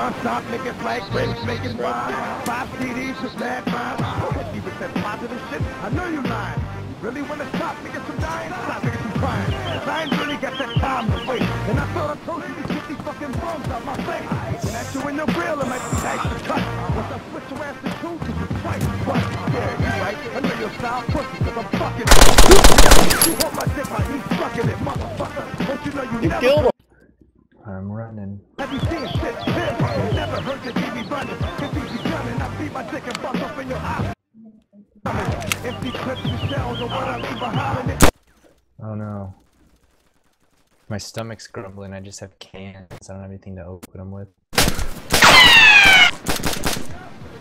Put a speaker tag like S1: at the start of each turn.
S1: Non-stop niggas like Rich making rhyme. 5 CDs for sad crime. 50% positive shit. I know you lying. You really wanna stop niggas from dying? Stop niggas from crying. Cause I ain't really got that time to wait. And I thought I told you to get these fucking bums out my face. And at you in your grill, it might be nice to cut. Once I switch your ass to two, cause you twice. But yeah, you right. I know your style pussy, cause I'm fucking. You hold my dick like he's sucking it, motherfucker. Don't you know you never
S2: killed him.
S3: I'm running.
S1: have you seen shit? Never heard the TV running. Cause you coming, I see my dick and bust up in your eye. Empty clips and shells or what I leave behind it.
S3: Oh no. My stomach's grumbling, I just have cans. I don't have anything to open them with.